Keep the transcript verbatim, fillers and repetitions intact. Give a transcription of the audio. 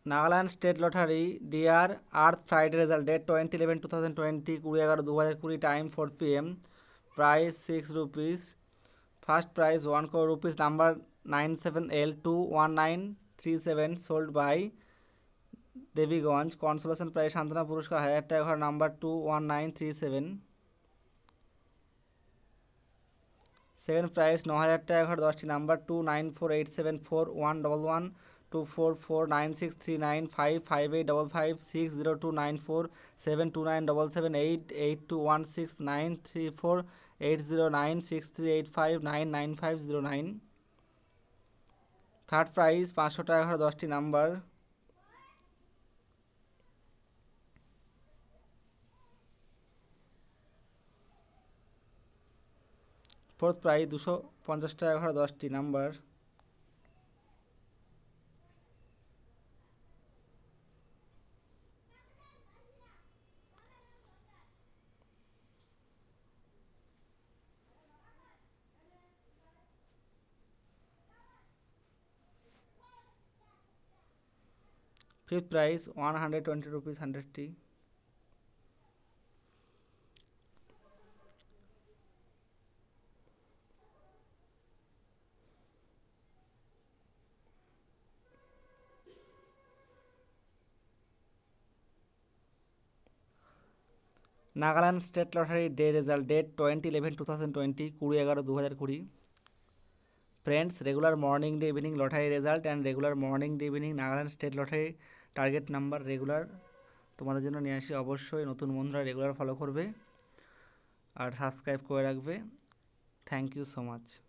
Nagaland state lottery dear earth Friday result date twenty eleven two thousand twenty কুড়ি এগারো দু হাজার কুড়ি time four P M price six rupees first prize one crore rupees number nine seven L two one nine three seven sold by Debiganj consolation prize সান্ত্বনা পুরস্কার হাজার টাকা ঘর number two one nine three seven second prize ন হাজার টাকা ঘর দশটি number two nine four eight seven four one double one two four four nine six three nine five five eight double five six zero two nine four seven two nine double seven eight eight two one six nine three four eight zero nine six three eight five nine nine five zero nine third prize পাঁচশো টাকা ঘর দশটি number fourth prize দুশো পঞ্চাশ টাকা ঘর দশটি number fifth prize one hundred twenty rupees হান্ড্রেডটি Nagaland state lottery day result date twenty eleven two thousand twenty কুড়ি এগারো দু হাজার কুড়ি friends regular morning day evening lottery result and regular morning day evening Nagaland state lottery target number regular তোমাদের জন্য নিয়ে আসি। অবশ্যই নতুন বন্ধুরা রেগুলার ফলো করবে আর সাবস্ক্রাইব করে রাখবে। Thank you so much.